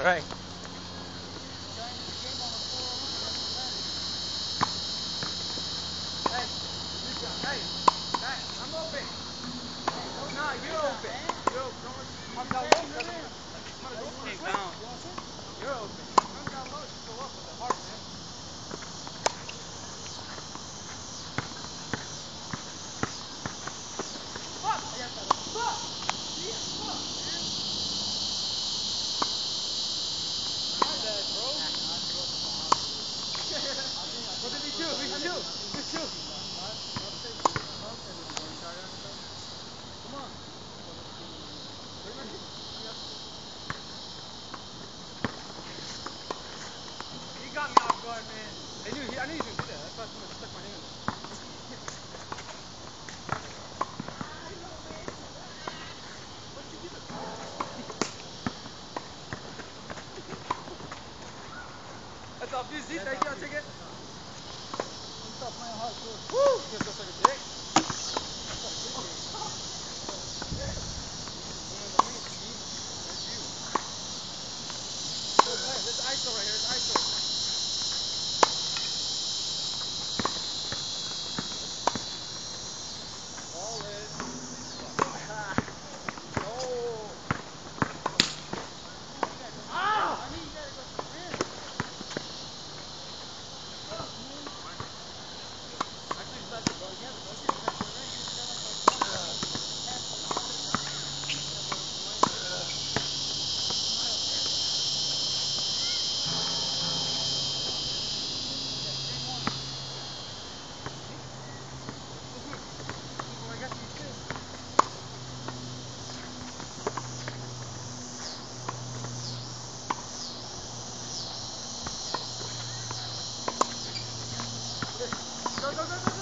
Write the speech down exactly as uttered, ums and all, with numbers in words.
right. Hey, hey, hey, I'm open. Nah, you're open. You're open. Don't let come down low because I'm, I'm gonna go for a swing. You're open. Come down low, just go up with the heart, man. Fuck! Fuck! Yeah, fuck, man. My bad, bro. What did we do? We shoot. We shoot. Come on. He got me off guard, man. I knew he, I knew he was gonna do that. That's why I just stuck my hand in there. That's off you, Z. Thank you. I'll take it. Stop playing hardcore. Woo! You feel like a dick? That's you. There's I S O right here. There's I S O. Ball is. Oh. Ah! I need you guys to go for the win. Actually, it's not the ball. Yeah, the ball. You got it right. You just got like a I got you too. Go, go, go, go.